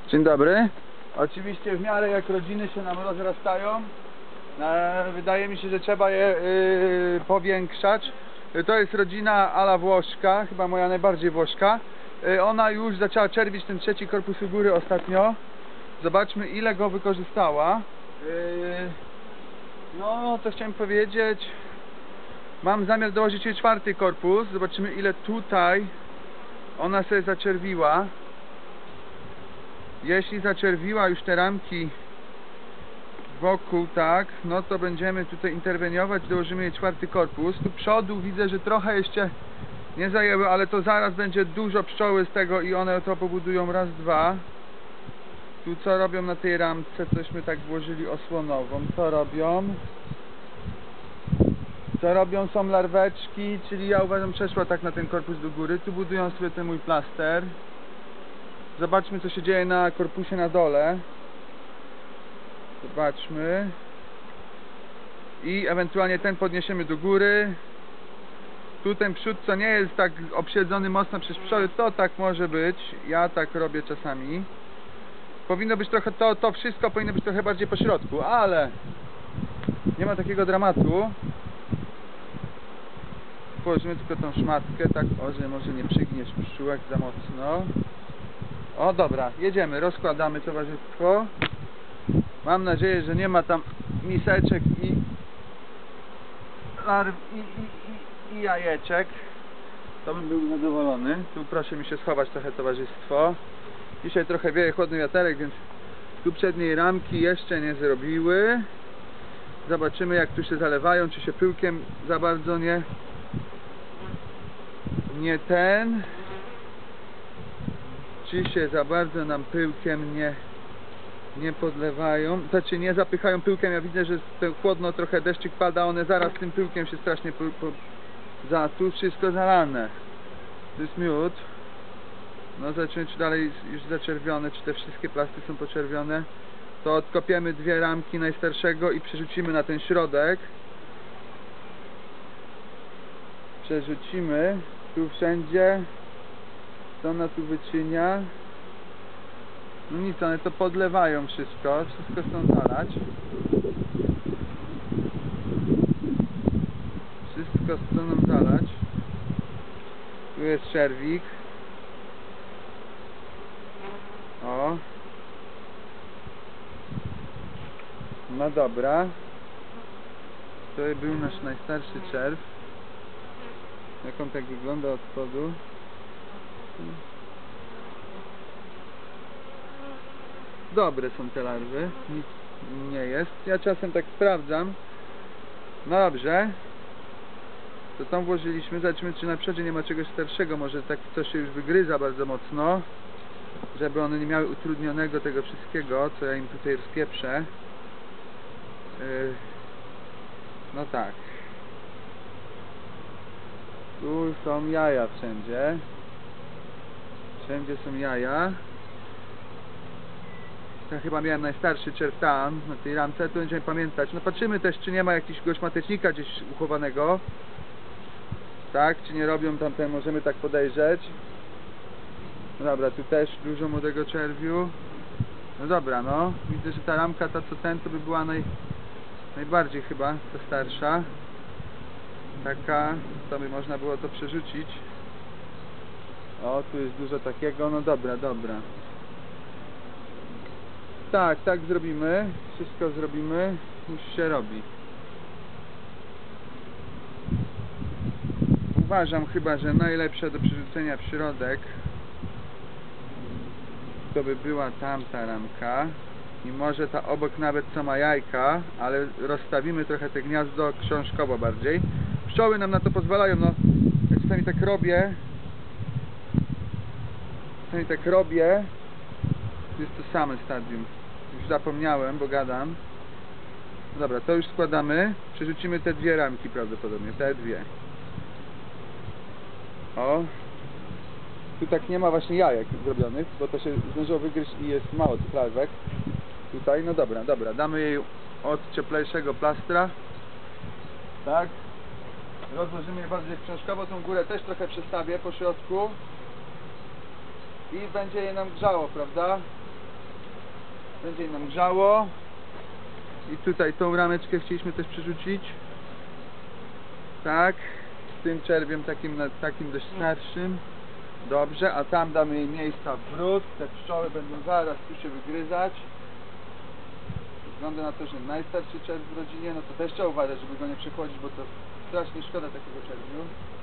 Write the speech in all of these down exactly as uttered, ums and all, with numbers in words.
Dzień dobry. Oczywiście w miarę jak rodziny się nam rozrastają, e, wydaje mi się, że trzeba je y, powiększać. To jest rodzina ala włoszka, chyba moja najbardziej włoszka. Y, ona już zaczęła czerwić ten trzeci korpus u góry ostatnio. Zobaczmy, ile go wykorzystała. Y, no, co chciałem powiedzieć. Mam zamiar dołożyć jej czwarty korpus. Zobaczymy, ile tutaj ona sobie zaczerwiła. Jeśli zaczerwiła już te ramki wokół, tak, no to będziemy tutaj interweniować, dołożymy jej czwarty korpus. Tu przodu widzę, że trochę jeszcze nie zajęły, ale to zaraz będzie dużo pszczoły z tego i one to pobudują raz, dwa. Tu co robią na tej ramce, cośmy tak włożyli osłonową, co robią? Co robią? Są larweczki, czyli ja uważam, przeszła tak na ten korpus do góry. Tu budują sobie ten mój plaster. Zobaczmy, co się dzieje na korpusie na dole. Zobaczmy. I ewentualnie ten podniesiemy do góry. Tu ten przód, co nie jest tak obsiedzony mocno przez pszczoły, to tak może być. Ja tak robię czasami. Powinno być trochę, to, to wszystko powinno być trochę bardziej po środku, ale nie ma takiego dramatu. Położymy tylko tą szmatkę, tak, o, że może nie przygniesz pszczółek za mocno. O, dobra, jedziemy, rozkładamy towarzystwo. Mam nadzieję, że nie ma tam miseczek i larw i, i, i, i jajeczek. To bym był zadowolony. Tu proszę mi się schować trochę, towarzystwo. Dzisiaj trochę wieje chłodny wiaterek, więc tu przedniej ramki jeszcze nie zrobiły. Zobaczymy, jak tu się zalewają, czy się pyłkiem za bardzo nie nie ten czy się za bardzo nam pyłkiem nie nie podlewają, znaczy nie zapychają pyłkiem. Ja widzę, że to chłodno, trochę deszczyk pada, one zaraz tym pyłkiem się strasznie po, po, za tu wszystko zalane. To jest miód. No zobaczymy, czy dalej już zaczerwione, czy te wszystkie plasty są poczerwione. To odkopiemy dwie ramki najstarszego i przerzucimy na ten środek. Przerzucimy tu wszędzie. Co ona tu wyczynia? No nic, one to podlewają wszystko. Wszystko chcą zalać. Wszystko chcą nam zalać. Tu jest czerwik. O. No dobra. To był nasz najstarszy czerw. Jak on tak wygląda od spodu. Dobre są te larwy, nic nie jest. Ja czasem tak sprawdzam. No dobrze. To tam włożyliśmy. Zobaczymy, czy na przodzie nie ma czegoś starszego. Może tak coś się już wygryza bardzo mocno, żeby one nie miały utrudnionego tego wszystkiego, co ja im tutaj rozpieprzę. Yy. No tak. Tu są jaja wszędzie. Wszędzie są jaja. Ja chyba miałem najstarszy czerw tam, na tej ramce, tu będziemy pamiętać. No patrzymy też, czy nie ma jakiegoś matecznika gdzieś uchowanego. Tak, czy nie robią tamten, możemy tak podejrzeć. No dobra, tu też dużo młodego czerwiu. No dobra, no. Widzę, że ta ramka, ta co ten, to by była naj, najbardziej chyba ta starsza. Taka, to by można było to przerzucić. O, tu jest dużo takiego, no dobra, dobra. Tak, tak zrobimy. Wszystko zrobimy. Już się robi. Uważam chyba, że najlepsze do przerzucenia w środek to by była tamta ramka. I może ta obok nawet co ma jajka, ale rozstawimy trochę te gniazdo książkowo bardziej. Pszczoły nam na to pozwalają, no. Ja czasami tak robię. Czasami tak robię. Jest to same stadium. Już zapomniałem, bo gadam. No dobra, to już składamy. Przerzucimy te dwie ramki prawdopodobnie. Te dwie. O. Tu tak nie ma właśnie jajek zrobionych, bo to się zdążyło wygryźć i jest mało tych larwek. Tutaj, no dobra, dobra. Damy jej od cieplejszego plastra. Tak. Rozłożymy je bardziej książkowo. Tą górę też trochę przestawię po środku. I będzie je nam grzało, prawda? będzie nam grzało. I tutaj tą rameczkę chcieliśmy też przerzucić. Tak, z tym czerwiem takim, takim dość starszym. Dobrze, a tam damy jej miejsca w brud. Te pszczoły będą zaraz tu się wygryzać. Ze względu na to, że najstarszy czerw w rodzinie, no to też trzeba uważać, żeby go nie przechłodzić, bo to strasznie szkoda takiego czerwiu.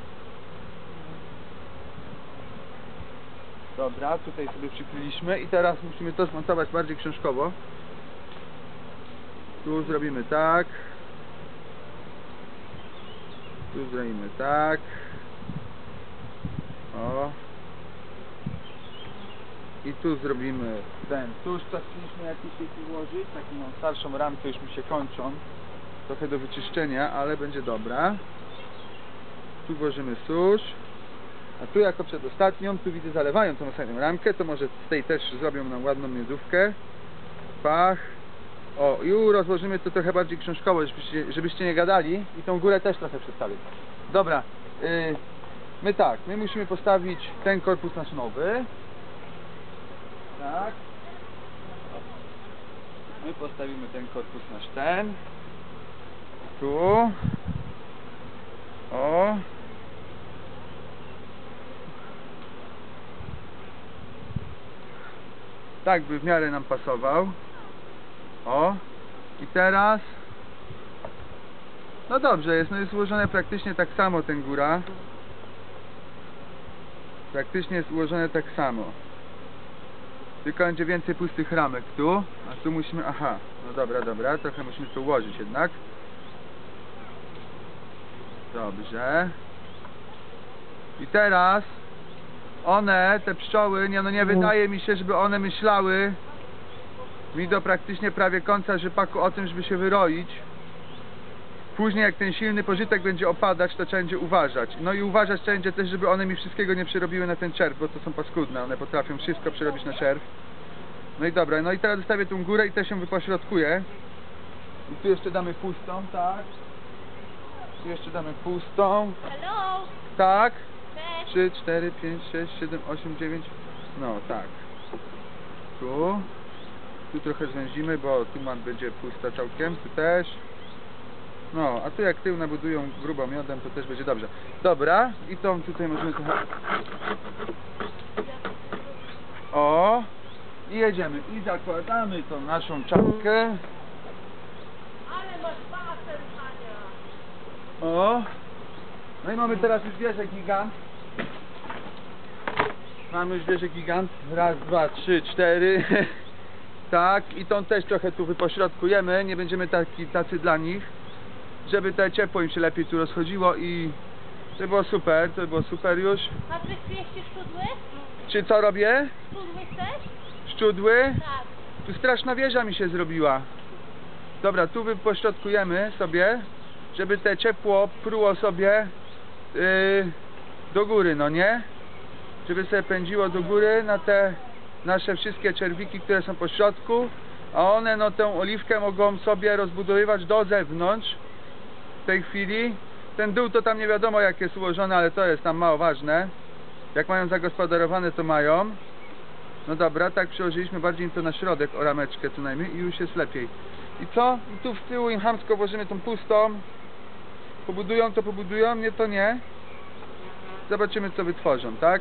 Dobra, tutaj sobie przykryliśmy i teraz musimy to zmontować bardziej książkowo. Tu zrobimy tak. Tu zrobimy tak. O. I tu zrobimy ten. Tu już co chcieliśmy jakiś taki włożyć. Taką mam starszą ramkę, już mi się kończą. Trochę do wyczyszczenia, ale będzie dobra. Tu włożymy susz. A tu jako przedostatnią, tu widzę zalewają tą ostatnią ramkę, to może z tej też zrobią nam ładną miodówkę. Pach. O, i rozłożymy to trochę bardziej książkowo, żebyście, żebyście nie gadali i tą górę też trochę przedstawić. Dobra, yy, my tak, my musimy postawić ten korpus nasz nowy. Tak. My postawimy ten korpus nasz ten. Tu. O. Tak by w miarę nam pasował. O. I teraz. No dobrze jest, no jest ułożone praktycznie tak samo ten góra. Praktycznie jest ułożone tak samo. Tylko będzie więcej pustych ramek tu. A tu musimy, aha. No dobra, dobra, trochę musimy to ułożyć jednak. Dobrze. I teraz one, te pszczoły, nie no nie wydaje mi się, żeby one myślały mi do praktycznie prawie końca rzepaku o tym, żeby się wyroić. Później jak ten silny pożytek będzie opadać, to trzeba będzie uważać. No i uważać trzeba będzie też, żeby one mi wszystkiego nie przerobiły na ten czerw, bo to są paskudne, one potrafią wszystko przerobić na czerw. No i dobra, no i teraz zostawię tą górę i też ją wypośrodkuję. I tu jeszcze damy pustą, tak. Tu jeszcze damy pustą. Hello! Tak. Cześć! trzy, cztery, pięć, sześć, siedem, osiem, dziewięć. No tak. Tu. Tu trochę zwęzimy, bo tu mam będzie pusta całkiem. Tu też. No, a tu jak tył nabudują grubo miodem, to też będzie dobrze. Dobra, i tą tutaj możemy trochę... O! I jedziemy. I zakładamy tą naszą czapkę. Ale masz basen, Hania! O! No i mamy teraz już wieżę gigant. Mamy już wieżę gigant. Raz, dwa, trzy, cztery. Tak, i tą też trochę tu wypośrodkujemy. Nie będziemy taki, tacy dla nich. Żeby te ciepło im się lepiej tu rozchodziło i to było super, to było super już. Patryk, pieści szczudły? Czy co robię? Szczudły chcesz? Szczudły? Tak. Tu straszna wieża mi się zrobiła. Dobra, tu wypośrodkujemy sobie, żeby te ciepło pruło sobie yy, do góry, no nie? Żeby sobie pędziło do góry na te nasze wszystkie czerwiki, które są po środku, a one no tę oliwkę mogą sobie rozbudowywać do zewnątrz. W tej chwili ten dół to tam nie wiadomo jak jest ułożony, ale to jest tam mało ważne. Jak mają zagospodarowane, to mają. No dobra, tak przełożyliśmy bardziej to na środek, o rameczkę co najmniej i już jest lepiej. I co? I tu w tyłu im chamsko włożymy tą pustą. Pobudują to pobudują, nie to nie. Zobaczymy co wytworzą, tak?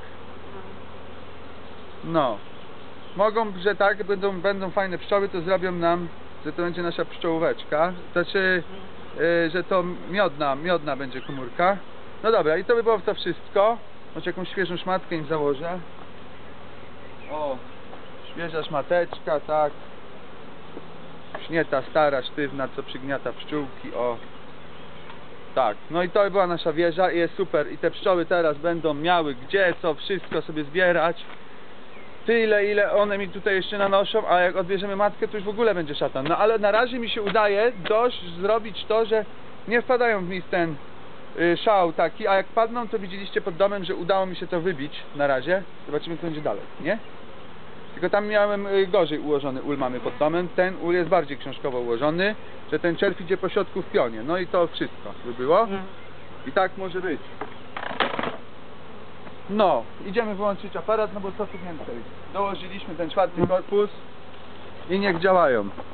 No. Mogą, że tak, będą, będą fajne pszczoły, to zrobią nam, że to będzie nasza pszczołóweczka. Znaczy, yy, że to miodna, miodna będzie komórka. No dobra, i to by było to wszystko. Może jakąś świeżą szmatkę im założę. O, świeża szmateczka, tak. Śnieta, stara, sztywna, co przygniata pszczółki, o. Tak, no i to była nasza wieża i jest super. I te pszczoły teraz będą miały gdzie, co, wszystko sobie zbierać. Tyle, ile one mi tutaj jeszcze nanoszą, a jak odbierzemy matkę, to już w ogóle będzie szatan. No ale na razie mi się udaje dość zrobić to, że nie wpadają w mi ten y, szał taki, a jak padną, to widzieliście pod domem, że udało mi się to wybić na razie. Zobaczymy, co będzie dalej, nie? Tylko tam miałem y, gorzej ułożony ul mamy pod domem. Ten ul jest bardziej książkowo ułożony, że ten czerw idzie po środku w pionie. No i to wszystko by było. I tak może być. No, idziemy wyłączyć aparat, no bo co tu więcej. Dołożyliśmy ten czwarty korpus. i niech działają.